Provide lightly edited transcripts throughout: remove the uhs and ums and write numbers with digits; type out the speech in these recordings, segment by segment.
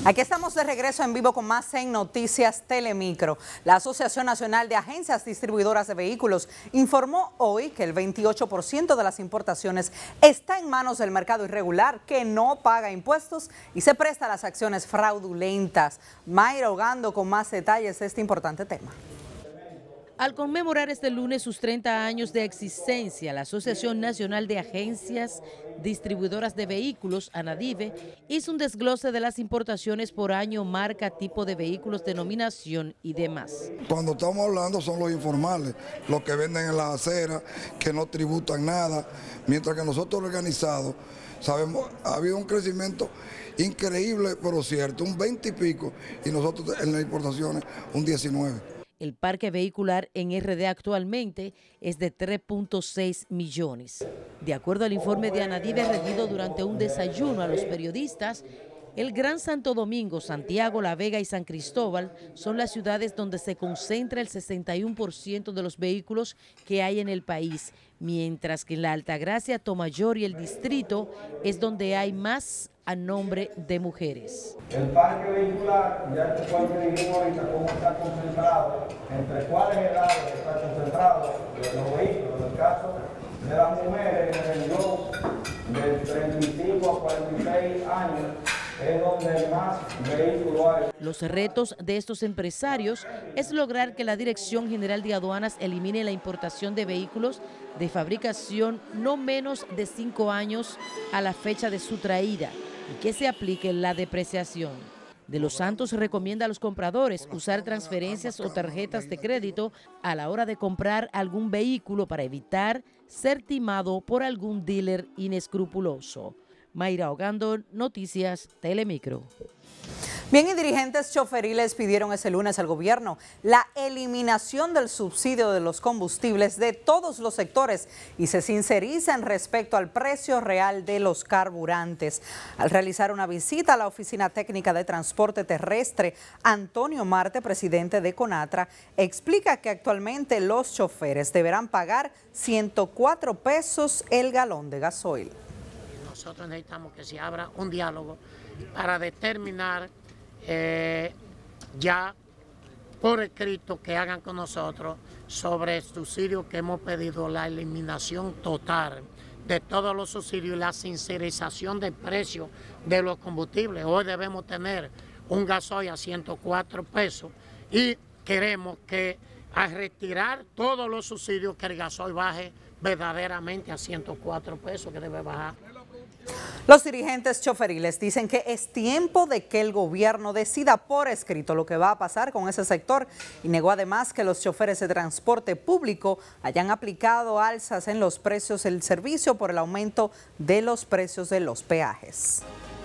Aquí estamos de regreso en vivo con más en Noticias Telemicro. La Asociación Nacional de Agencias Distribuidoras de Vehículos informó hoy que el 28% de las importaciones está en manos del mercado irregular, que no paga impuestos y se presta a las acciones fraudulentas. Mayra Ogando con más detalles de este importante tema. Al conmemorar este lunes sus 30 años de existencia, la Asociación Nacional de Agencias Distribuidoras de Vehículos, ANADIVE, hizo un desglose de las importaciones por año, marca, tipo de vehículos, denominación y demás. Cuando estamos hablando son los informales, los que venden en las aceras, que no tributan nada, mientras que nosotros organizados sabemos, ha habido un crecimiento increíble, pero cierto, un 20 y pico, y nosotros en las importaciones un 19. El parque vehicular en RD actualmente es de 3.6 millones. De acuerdo al informe de ANADIVE rendido durante un desayuno a los periodistas, el Gran Santo Domingo, Santiago, La Vega y San Cristóbal son las ciudades donde se concentra el 61% de los vehículos que hay en el país, mientras que en la Altagracia, Tomayor y el Distrito es donde hay más a nombre de mujeres. El parque vehicular, ya te puedo decir ahorita cómo está concentrado, entre cuáles edades está concentrado los vehículos. En el caso de las mujeres, en el yo, de 35 a 46 años, es donde más vehículos hay. Los retos de estos empresarios es lograr que la Dirección General de Aduanas elimine la importación de vehículos de fabricación no menos de 5 años a la fecha de su traída y que se aplique la depreciación. De los Santos recomienda a los compradores usar transferencias o tarjetas de crédito a la hora de comprar algún vehículo para evitar ser timado por algún dealer inescrupuloso. Mayra Ogando, Noticias Telemicro. Bien, y dirigentes choferiles pidieron ese lunes al gobierno la eliminación del subsidio de los combustibles de todos los sectores y se sincerizan respecto al precio real de los carburantes. Al realizar una visita a la Oficina Técnica de Transporte Terrestre, Antonio Marte, presidente de CONATRA, explica que actualmente los choferes deberán pagar 104 pesos el galón de gasoil. Nosotros necesitamos que se abra un diálogo para determinar ya por escrito que hagan con nosotros sobre el subsidio que hemos pedido, la eliminación total de todos los subsidios y la sincerización del precio de los combustibles. Hoy debemos tener un gasoil a 104 pesos y queremos que al retirar todos los subsidios que el gasoil baje verdaderamente a 104 pesos que debe bajar. Los dirigentes choferiles dicen que es tiempo de que el gobierno decida por escrito lo que va a pasar con ese sector y negó además que los choferes de transporte público hayan aplicado alzas en los precios del servicio por el aumento de los precios de los peajes.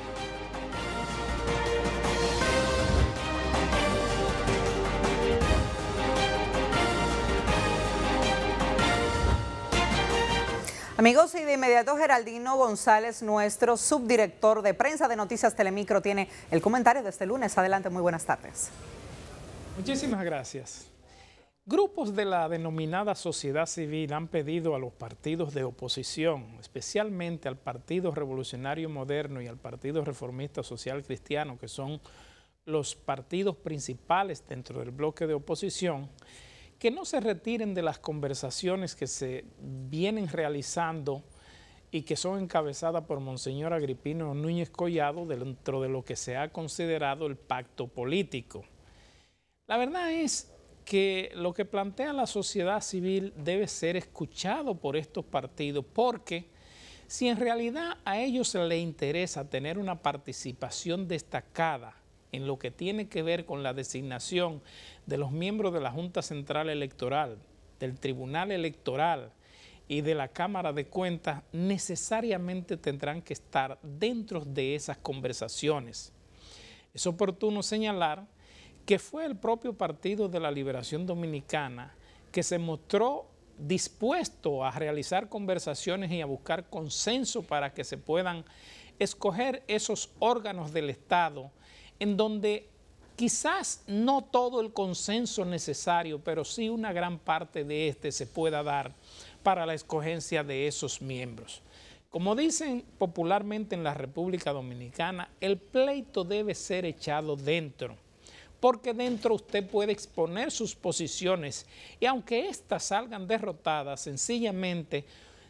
Amigos, y de inmediato Geraldino González, nuestro subdirector de prensa de Noticias Telemicro, tiene el comentario de este lunes. Adelante, muy buenas tardes. Muchísimas gracias. Grupos de la denominada sociedad civil han pedido a los partidos de oposición, especialmente al Partido Revolucionario Moderno y al Partido Reformista Social Cristiano, que son los partidos principales dentro del bloque de oposición, que no se retiren de las conversaciones que se vienen realizando y que son encabezadas por Monseñor Agripino Núñez Collado dentro de lo que se ha considerado el pacto político. La verdad es que lo que plantea la sociedad civil debe ser escuchado por estos partidos, porque si en realidad a ellos les interesa tener una participación destacada en lo que tiene que ver con la designación de los miembros de la Junta Central Electoral, del Tribunal Electoral y de la Cámara de Cuentas, necesariamente tendrán que estar dentro de esas conversaciones. Es oportuno señalar que fue el propio Partido de la Liberación Dominicana que se mostró dispuesto a realizar conversaciones y a buscar consenso para que se puedan escoger esos órganos del Estado en donde quizás no todo el consenso necesario, pero sí una gran parte de este se pueda dar para la escogencia de esos miembros. Como dicen popularmente en la República Dominicana, el pleito debe ser echado dentro, porque dentro usted puede exponer sus posiciones y aunque éstas salgan derrotadas, sencillamente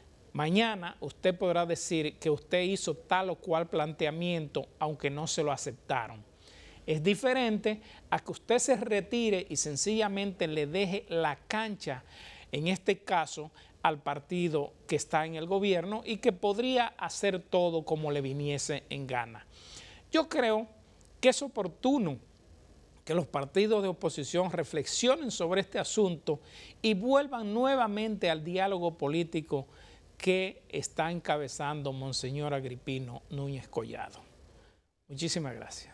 mañana usted podrá decir que usted hizo tal o cual planteamiento, aunque no se lo aceptaron. Es diferente a que usted se retire y sencillamente le deje la cancha, en este caso, al partido que está en el gobierno y que podría hacer todo como le viniese en gana. Yo creo que es oportuno que los partidos de oposición reflexionen sobre este asunto y vuelvan nuevamente al diálogo político que está encabezando Monseñor Agripino Núñez Collado. Muchísimas gracias.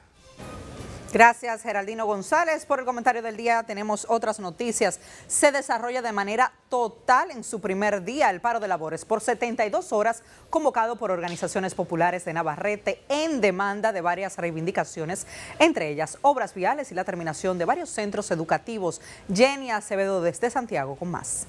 Gracias, Geraldino González, por el comentario del día. Tenemos otras noticias. Se desarrolla de manera total en su primer día el paro de labores por 72 horas convocado por organizaciones populares de Navarrete en demanda de varias reivindicaciones, entre ellas obras viales y la terminación de varios centros educativos. Jenny Acevedo desde Santiago con más.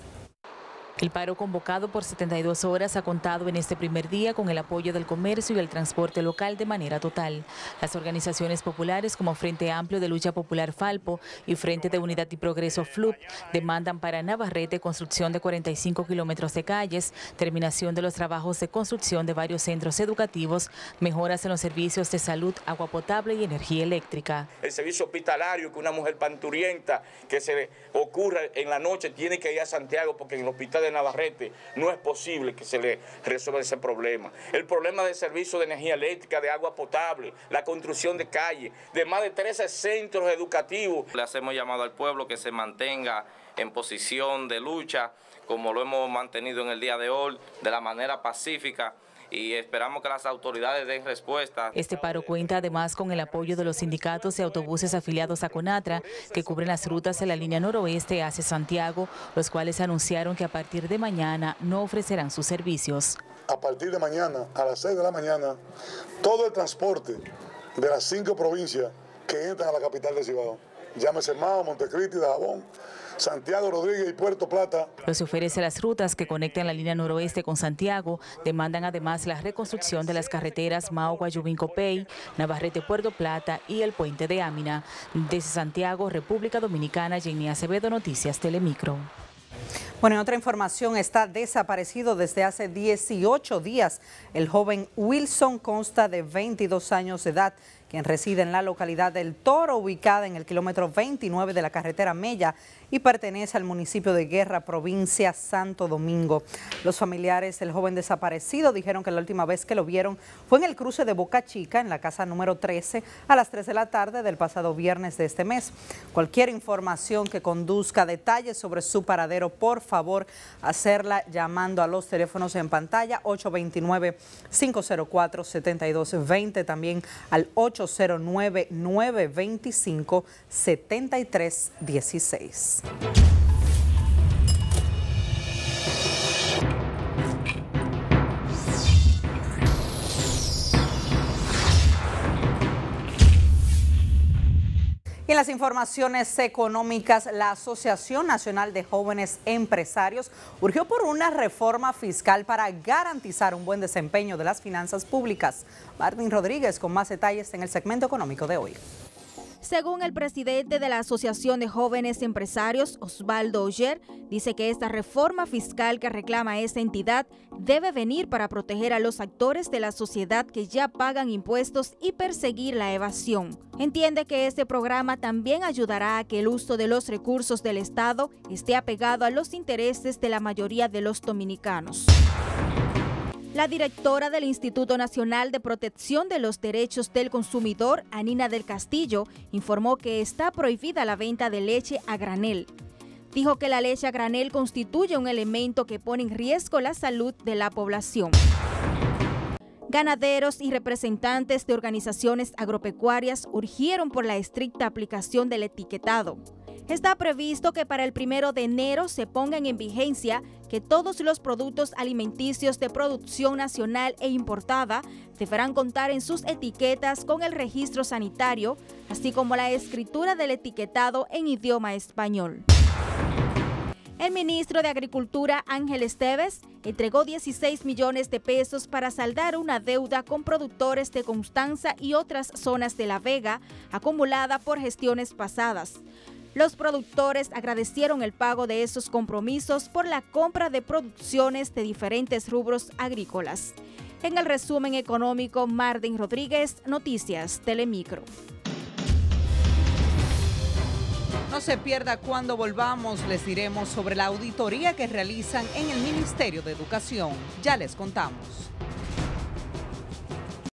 El paro convocado por 72 horas ha contado en este primer día con el apoyo del comercio y el transporte local de manera total. Las organizaciones populares como Frente Amplio de Lucha Popular Falpo y Frente de Unidad y Progreso FLUP demandan para Navarrete construcción de 45 kilómetros de calles, terminación de los trabajos de construcción de varios centros educativos, mejoras en los servicios de salud, agua potable y energía eléctrica. El servicio hospitalario, que una mujer panturienta que se le ocurra en la noche tiene que ir a Santiago porque en el hospital de Navarrete no es posible que se le resuelva ese problema. El problema del servicio de energía eléctrica, de agua potable, la construcción de calles, de más de 13 centros educativos. Le hacemos llamado al pueblo que se mantenga en posición de lucha, como lo hemos mantenido en el día de hoy, de la manera pacífica, y esperamos que las autoridades den respuesta. Este paro cuenta además con el apoyo de los sindicatos de autobuses afiliados a CONATRA que cubren las rutas de la línea noroeste hacia Santiago, los cuales anunciaron que a partir de mañana no ofrecerán sus servicios. A partir de mañana, a las 6 de la mañana, todo el transporte de las 5 provincias que entran a la capital de Cibao, llámese Mao, Montecristi, Dajabón, Santiago Rodríguez y Puerto Plata. Los choferes de las rutas que conectan la línea noroeste con Santiago demandan además la reconstrucción de las carreteras Mao, Guayubín, Copey, Navarrete, Puerto Plata y el puente de Ámina. Desde Santiago, República Dominicana, Jenny Acevedo, Noticias Telemicro. Bueno, en otra información, está desaparecido desde hace 18 días el joven Wilson Consta, de 22 años de edad, quien reside en la localidad del Toro, ubicada en el kilómetro 29 de la carretera Mella y pertenece al municipio de Guerra, provincia Santo Domingo. Los familiares del joven desaparecido dijeron que la última vez que lo vieron fue en el cruce de Boca Chica, en la casa número 13, a las 3 de la tarde del pasado viernes de este mes. Cualquier información que conduzca a detalles sobre su paradero, por favor, hacerla llamando a los teléfonos en pantalla 829-504-7220, también al 809-925-7316. Y en las informaciones económicas, la Asociación Nacional de Jóvenes Empresarios urgió por una reforma fiscal para garantizar un buen desempeño de las finanzas públicas. Martín Rodríguez con más detalles en el segmento económico de hoy. Según el presidente de la Asociación de Jóvenes Empresarios, Osvaldo Oyer, dice que esta reforma fiscal que reclama esta entidad debe venir para proteger a los actores de la sociedad que ya pagan impuestos y perseguir la evasión. Entiende que este programa también ayudará a que el uso de los recursos del Estado esté apegado a los intereses de la mayoría de los dominicanos. La directora del Instituto Nacional de Protección de los Derechos del Consumidor, Anina del Castillo, informó que está prohibida la venta de leche a granel. Dijo que la leche a granel constituye un elemento que pone en riesgo la salud de la población. Ganaderos y representantes de organizaciones agropecuarias urgieron por la estricta aplicación del etiquetado. Está previsto que para el 1 de enero se pongan en vigencia que todos los productos alimenticios de producción nacional e importada deberán contar en sus etiquetas con el registro sanitario, así como la escritura del etiquetado en idioma español. El ministro de Agricultura, Ángel Esteves, entregó 16 millones de pesos para saldar una deuda con productores de Constanza y otras zonas de La Vega, acumulada por gestiones pasadas. Los productores agradecieron el pago de esos compromisos por la compra de producciones de diferentes rubros agrícolas. En el resumen económico, Mardin Rodríguez, Noticias Telemicro. No se pierda cuando volvamos, les diremos sobre la auditoría que realizan en el Ministerio de Educación. Ya les contamos.